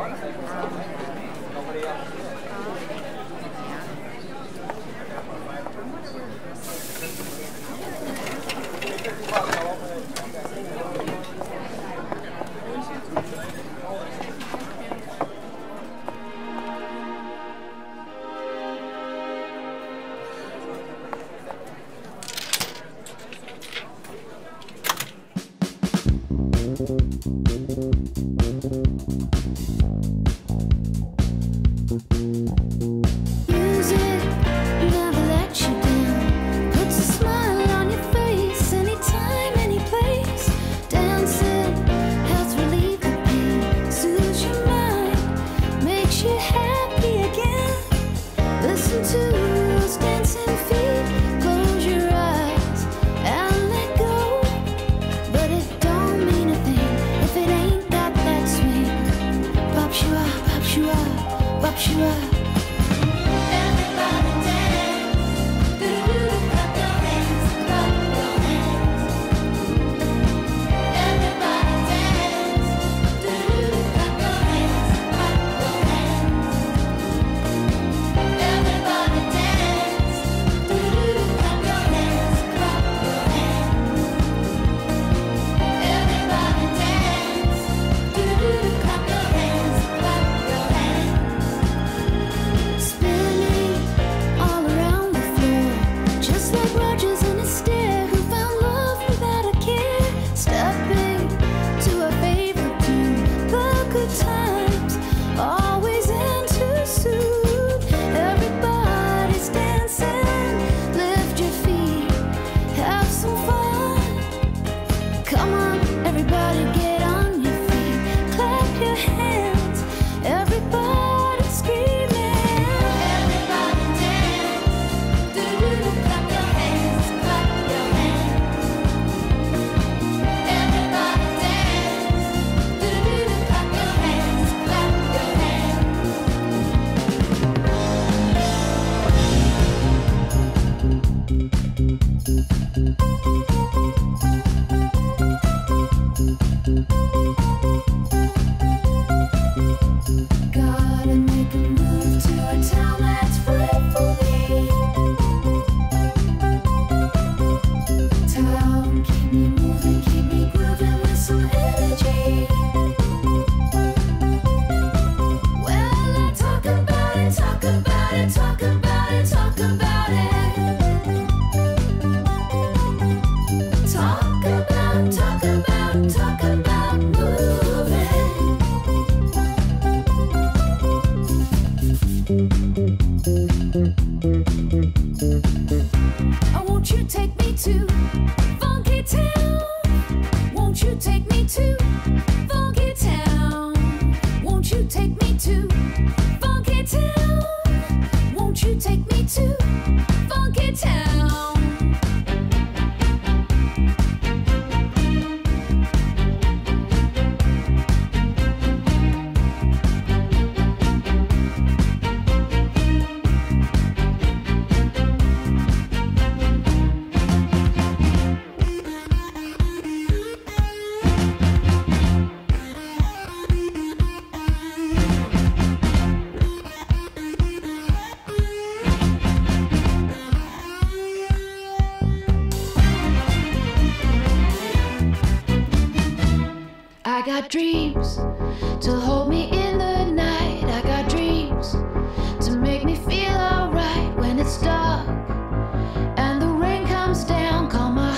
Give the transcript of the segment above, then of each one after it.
I got dreams to hold me in the night. I got dreams to make me feel alright when it's dark and the rain comes down. Calm my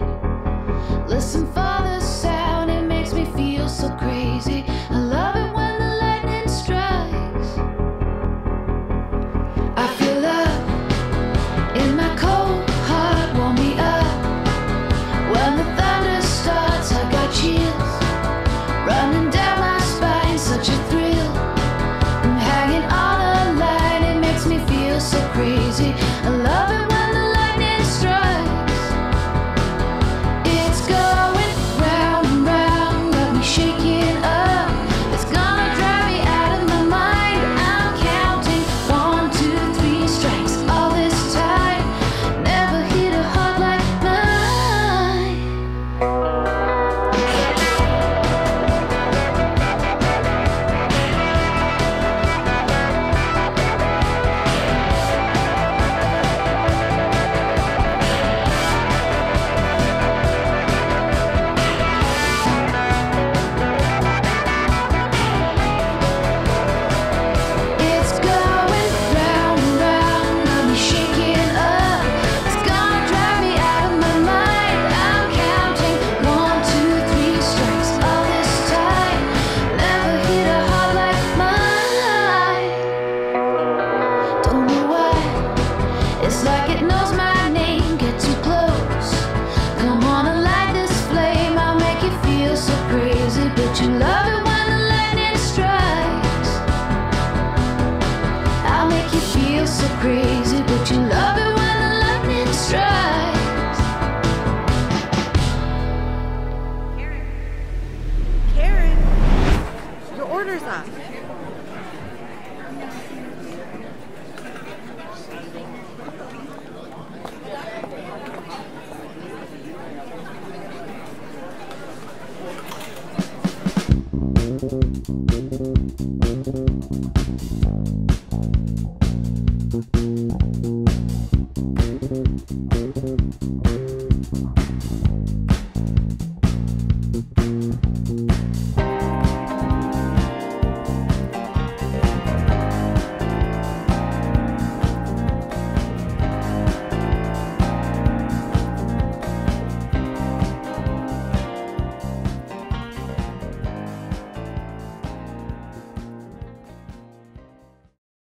heart, listen for the sound. It makes me feel so crazy. I love it when the lightning strikes. I feel love in my cold heart, warm me up when the thunder starts. I got chills running down my crazy, but you love it when the lightning strikes. Karen, your order's up.